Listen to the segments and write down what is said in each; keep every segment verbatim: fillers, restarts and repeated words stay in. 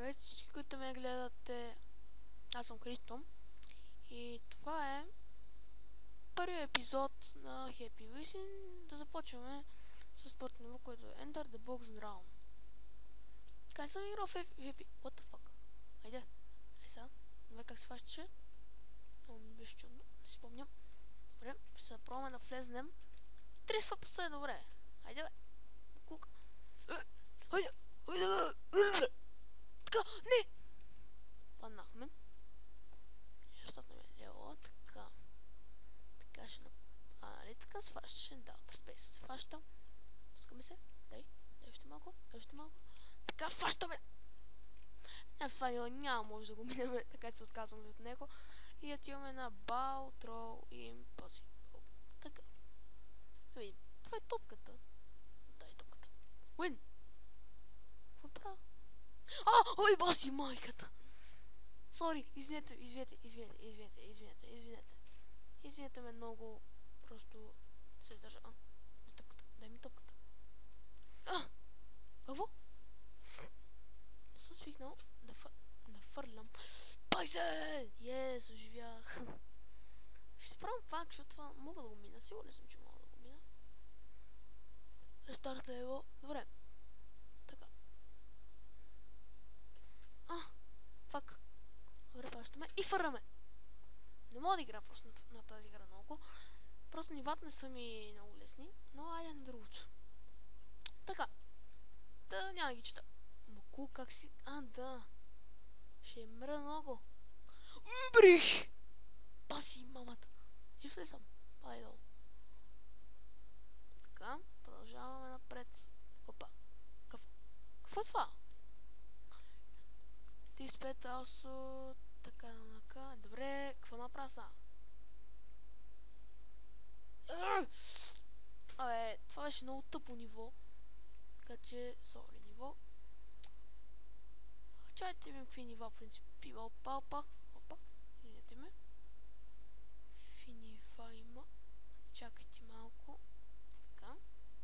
Здравейте всички, които ме гледате. Аз съм Христо. И това е първият епизод на Happy Wishing. Да започваме с първото ниво, което е Enter the Box Drown. Така съм играл в Happy... What the fuck? Айде. Ай сега. Добре, как се фащаше? Много ми беше чудно. Не си помням. Добре, ще се пробваме да влезнем. Три ф пи ес е добре. Айде бе. Кука. Айде. Айде. Така, не! Паднахме. Защото ме лево, така. Така ще... А, нали така се фащаше? Да, през пейс се фаща. Пускаме се. Дай, дай още малко, дай още малко. Така, фащаме! Не, файл, няма може да го минеме, така че се отказваме от него. И отиваме на Бал, Трол и Impossible. Така. Видим, това е топката. Дай топката. Уин! Какво правя? А, ой, баси майката! Сори, извинете, извинете, извинете, извинете, извинете, извинете. Извинете ме много, просто се издържа. А, дай топката, дай ми топката. А, какво? Не съм свикнал да, фър... да фърлям. Пайзе! Ес, оживях. Ще се правим пак, защото това мога да го мина. Сигурен съм, че мога да го мина. Рестарт лево. Добре. Така. А, фак. Добре, пащаме и фърляме. Не мога да игра просто на, на тази игра много. Просто нивата не са ми много лесни. Но айде на другото. Така. Да, няма ги чета. Маку, как си... А, да. Ще мра много. Убрих! Паси мамата. Жив ли съм? Падай долу. Така, продължаваме напред. Опа. Какво? Какво е това? Ти спет асо... Така, така. Добре, какво направя са? Абе, това беше много тъпо ниво. Така че, сори ниво. Чайте ми какви нива, в принцип. Пива, опа, опа. Опа. Извинете ме. Финива има. Чакайте малко. Така.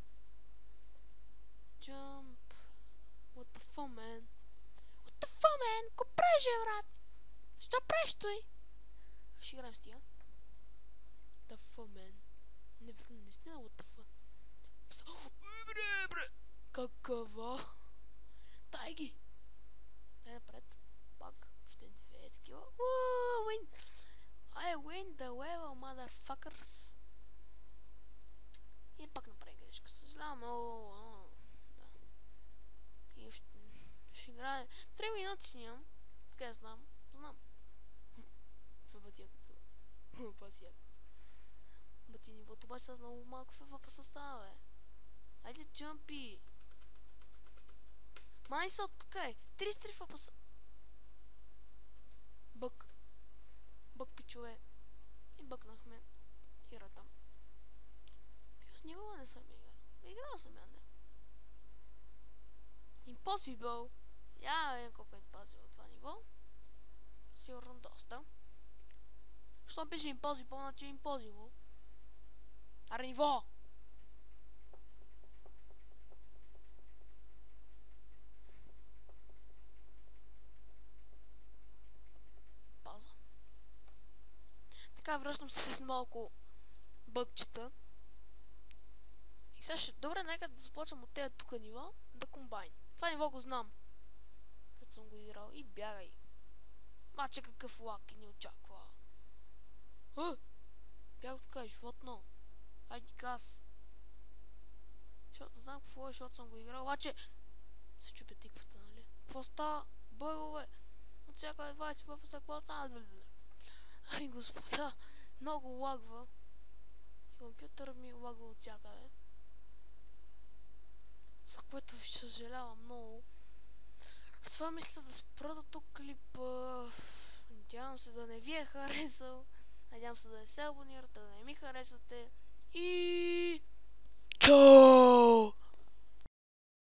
Jump. What the fuck, man? What the fuck, man? Ко преше, брат? Защо преш той? Ще играем с тия. What the fuck, man? Не, наистина, what the fuck? Бре, бре! Какава? Дай ги! Дай напред. Пак. Ще две такива. Ууу, win! I win the level, motherfuckers! И пак направи грешка. Съжалявам много. Да. И ще, ще играем. Три минути си нямам. Така я знам. Знам. Фъбатия като. Фъбатия като. Бати нивото обаче с много малко фъбата състава, бе. Айде, джампи! Май са от тук е. тридесет и три фъпа са. Бък. Бък, пичове. И бъкнахме играта. Плюс никога не съм играл. Играл съм я, не. Impossible. Я видим колко е Impossible това ниво. Сигурно доста. Що пише Impossible, значи Impossible. Аре ниво! Пауза. Така, връщам се с малко бъгчета. И сега ще... Добре, нека да започвам от тези тук нива да комбайн. Това ниво го знам. Като съм го играл. И бягай. Маче какъв лак и не очаква. А! Бях тук е животно. Айди газ. Защото знам какво е, защото съм го играл. Обаче се чупя тиквата, нали? Какво става? Бъгове! От всяка двайсет пъпа за какво става? Ами господа, много лагва. И компютърът ми лагва от всякъде. За което ви съжалявам много. С това мисля да спра до тук клипа. Надявам се да не ви е харесал. Надявам се да не се абонирате, да не ми харесате. И... Чао!